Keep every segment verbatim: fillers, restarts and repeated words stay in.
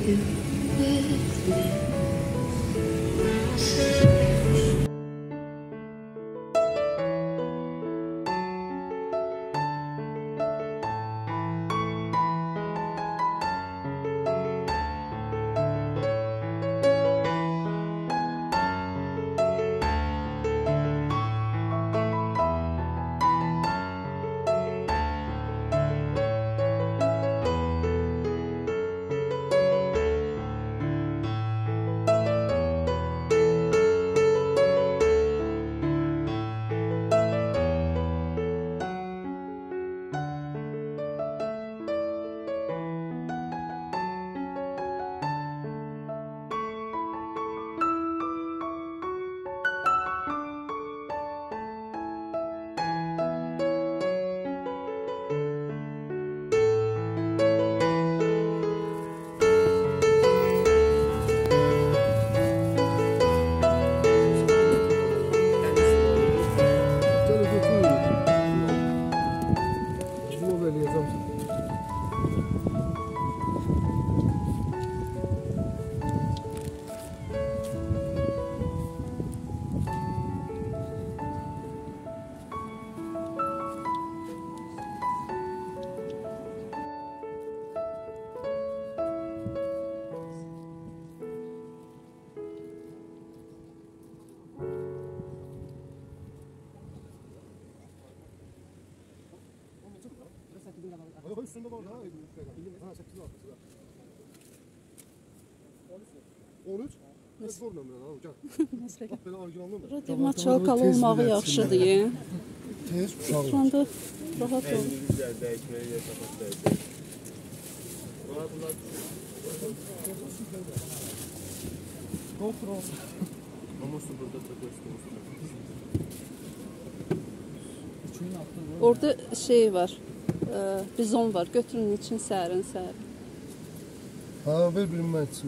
Üstünde var daha. Ha sekiz altı. on üç. Spor nömrə ha hocam. Belə orijinallı mı? Radiomat çalkalı olmağı yaxşıdır. Tez uşaq. Şu anda rahat ol. Güzel dəyişməyə yaşamaq dəyişmək. Bunlar bunlar. GoPro. Ama su burada da gösteriyor. Orada şey var. E, bizon var. Götürün için sərin sərin. Ha ver birim mən içim.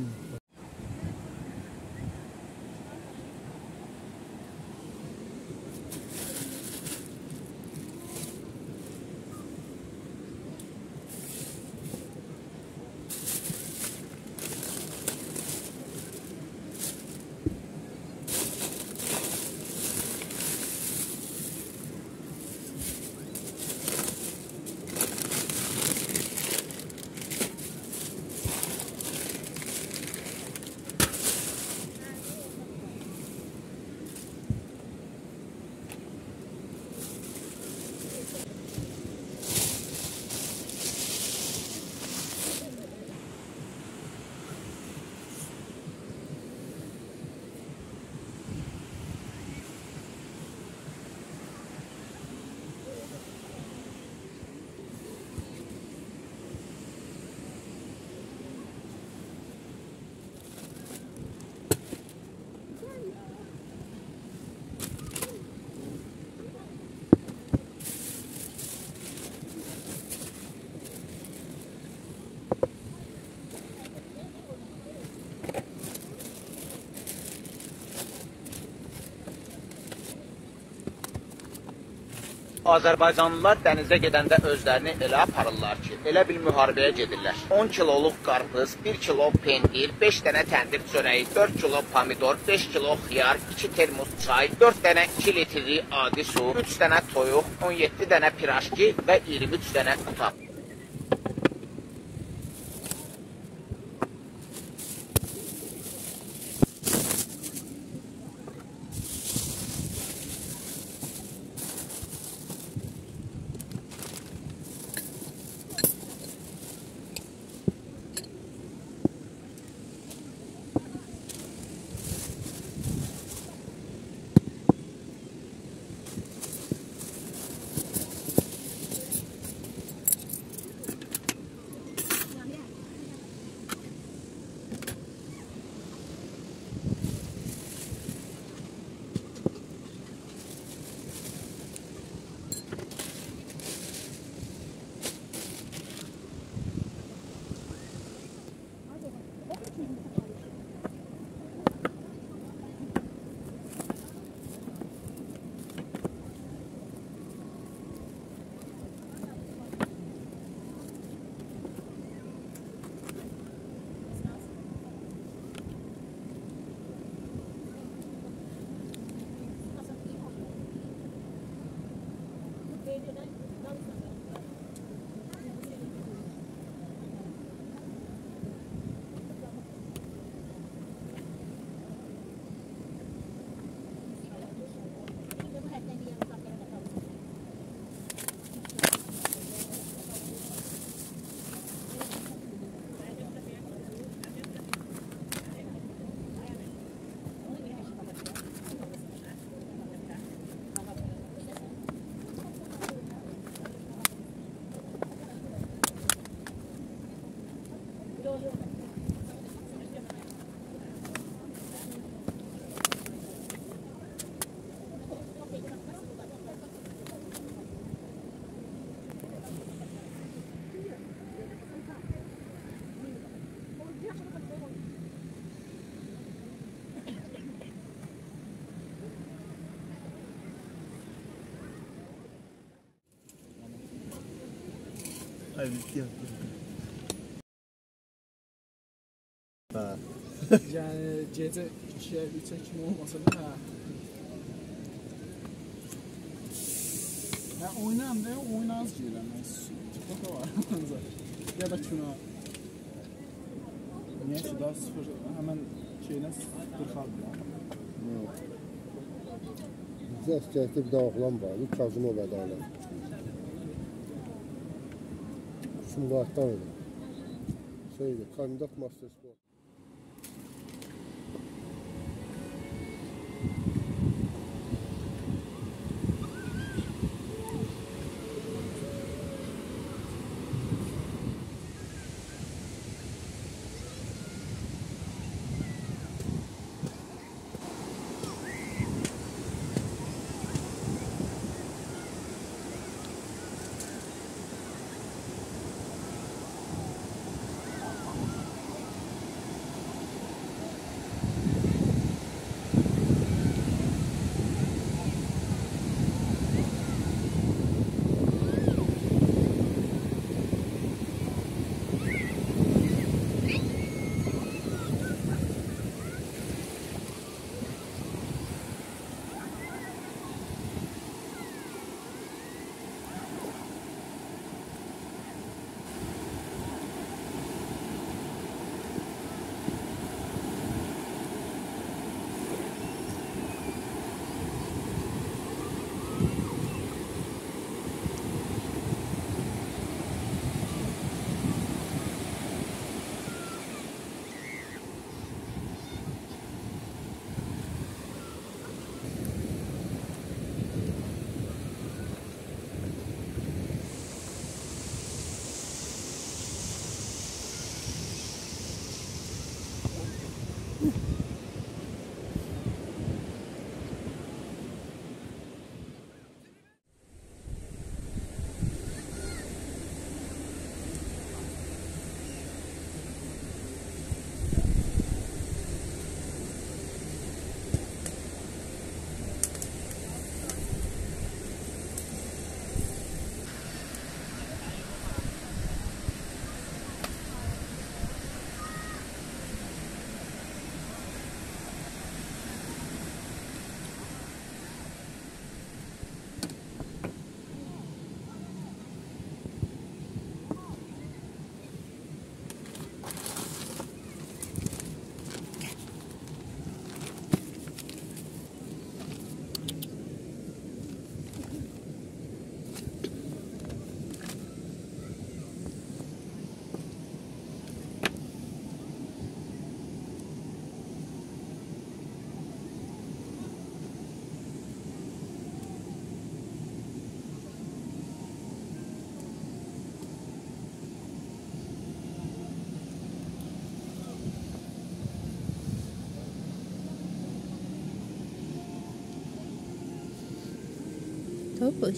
Azərbaycanlılar dənizə gedəndə özlərini elə aparırlar ki, elə bil müharibəyə gedirlər. on kiloluq qarpız, bir kilo pendir, beş dənə təndir çörəyi, dörd kilo pomidor, beş kilo xiyar, iki termos çay, dörd dənə iki litrli adi su, üç dənə toyuq, on yeddi dənə piraşki və iyirmi üç dənə qutab. Hadi gel. Ha. Yəni gecə ikiyə, üçə kimi olmasa da, hə. Hə, oynayam da, oynaz girirəm. TikTok'a var, ya da kino. Niyə ki, daha sıfır, həmən şeylə qırxardılar. Bizə əskərdə bir daha oğlan var, bir Kazım o bədələ. Sumqayıtdan öyle. Şeydi, kandidat master spor. Tabii.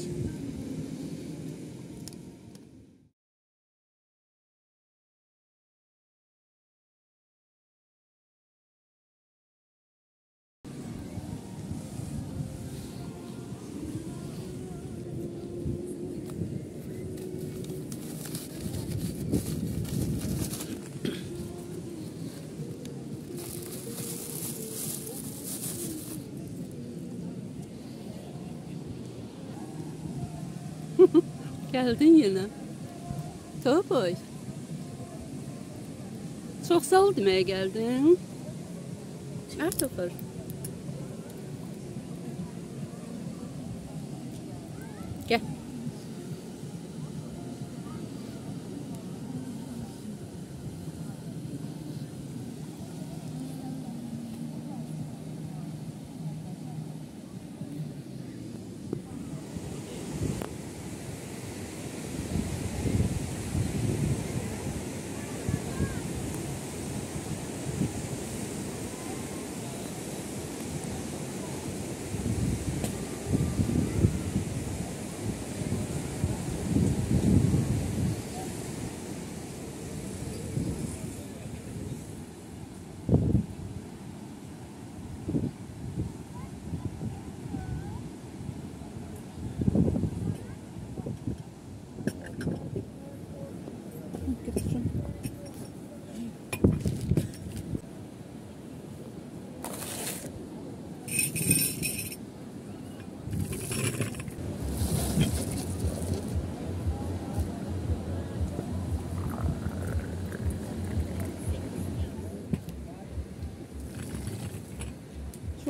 Geldin yine. Tabii. Çok sağ ol demeye geldin. Ertuğrul. Gel.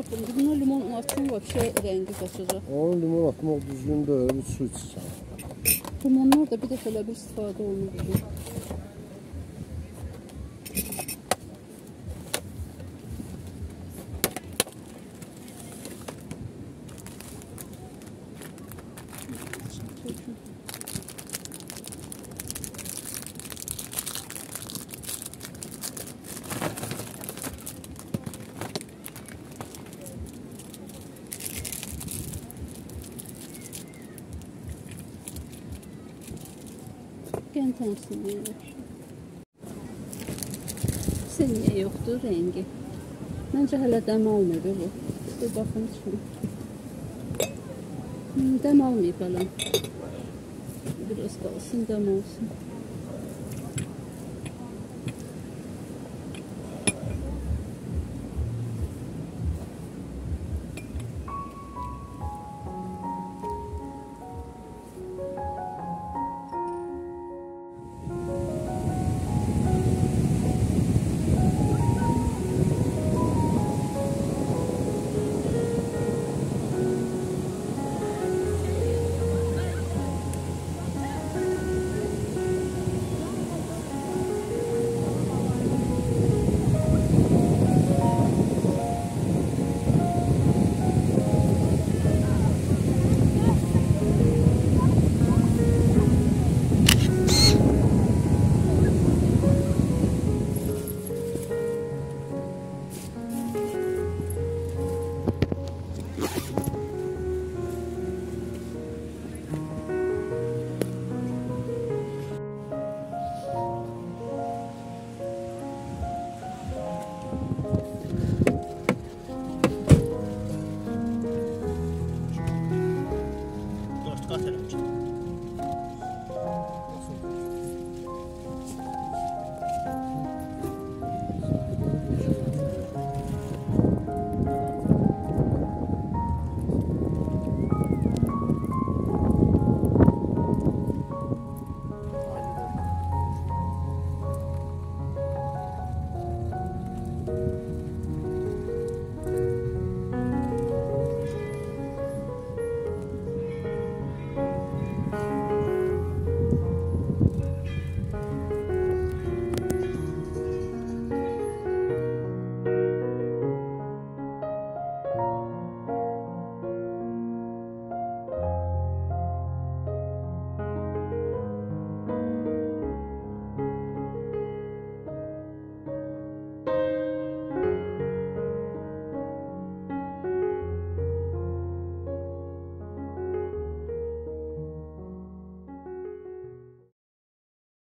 Buna limon atın vəbşə rəngi qaçacaq. Onun limon atmaq düzgün deyil, bir su içsən. Limonlar da bir dəfələ bir istifadə olunur. Gen tansın deyirlər. Sən niyə yoxdur rəngi? Məncə hələ dəm almıyor bu. Bir baxın çıxın. Hmm, dəm almayıb hələ. Biraz qalsın, dəm olsun.